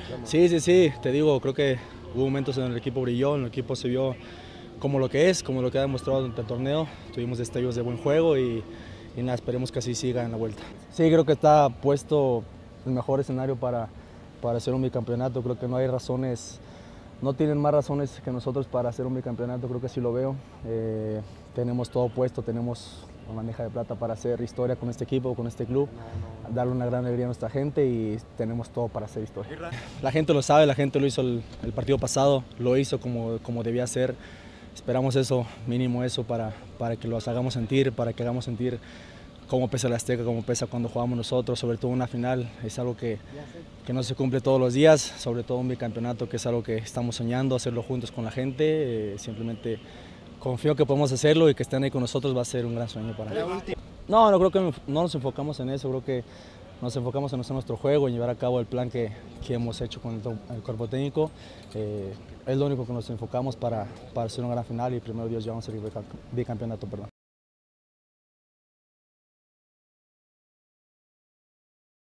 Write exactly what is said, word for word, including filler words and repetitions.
Sí, sí, sí, te digo, creo que hubo momentos en el equipo brilló, en el equipo se vio como lo que es, como lo que ha demostrado durante el torneo. Tuvimos destellos de buen juego y, y nada, esperemos que así siga en la vuelta. Sí, creo que está puesto el mejor escenario para, para hacer un bicampeonato. Creo que no hay razones, no tienen más razones que nosotros para hacer un bicampeonato, creo que sí lo veo. Eh, tenemos todo puesto, tenemos una bandeja de plata para hacer historia con este equipo, con este club, darle una gran alegría a nuestra gente y tenemos todo para hacer historia. La gente lo sabe, la gente lo hizo el, el partido pasado, lo hizo como, como debía ser. Esperamos eso, mínimo eso, para, para que los hagamos sentir, para que hagamos sentir cómo pesa el Azteca, cómo pesa cuando jugamos nosotros, sobre todo una final. Es algo que, que no se cumple todos los días, sobre todo un bicampeonato, que es algo que estamos soñando, hacerlo juntos con la gente. Eh, simplemente confío que podemos hacerlo y que estén ahí con nosotros va a ser un gran sueño para mí. No, no creo que no nos enfocamos en eso, creo que nos enfocamos en hacer nuestro juego, en llevar a cabo el plan que, que hemos hecho con el, el cuerpo técnico. Eh, es lo único que nos enfocamos para, para hacer una gran final y primero Dios llevamos el bicampeonato. Perdón.